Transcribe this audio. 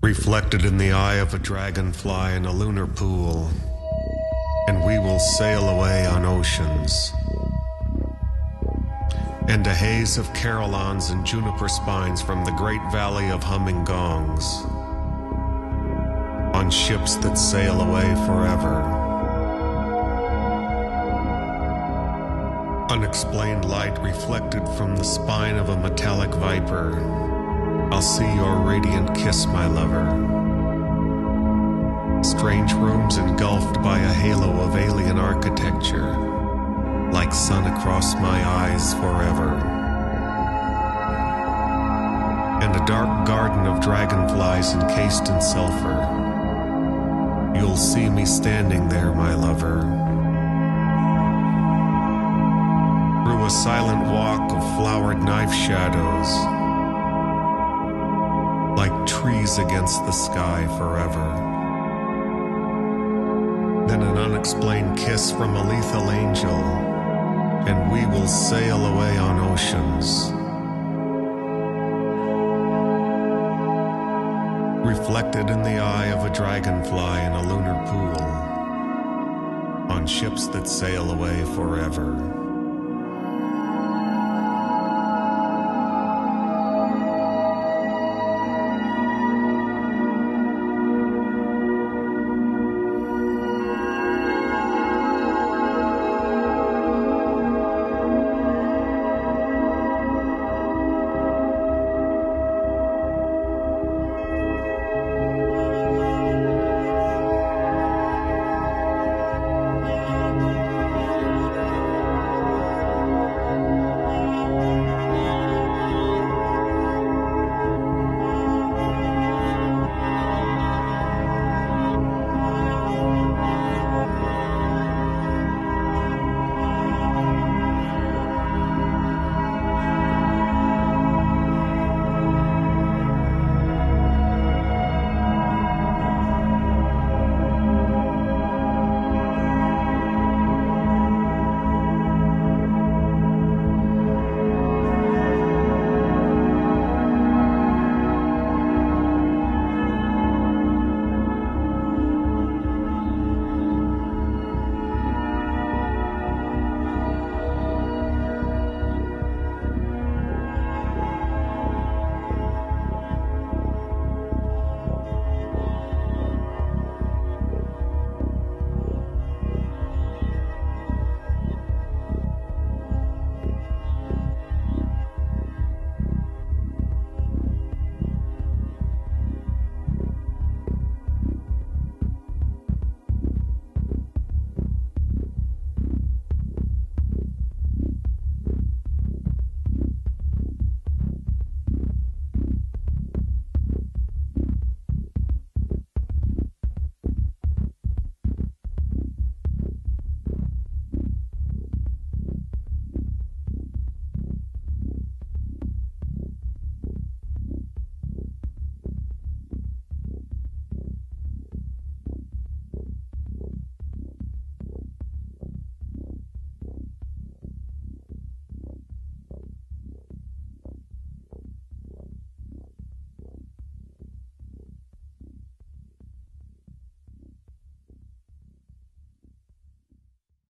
reflected in the eye of a dragonfly in a lunar pool, and we will sail away on oceans. And a haze of carillons and juniper spines from the great valley of humming gongs, on ships that sail away forever. Unexplained light reflected from the spine of a metallic viper. I'll see your radiant kiss, my lover. Strange rooms engulfed by a halo of alien architecture, like sun across my eyes forever. And a dark garden of dragonflies encased in sulfur. You'll see me standing there, my lover. Through a silent walk of flowered knife shadows, like trees against the sky forever. Then an unexplained kiss from a lethal angel, and we will sail away on oceans. Reflected in the eye of a dragonfly in a lunar pool, on ships that sail away forever.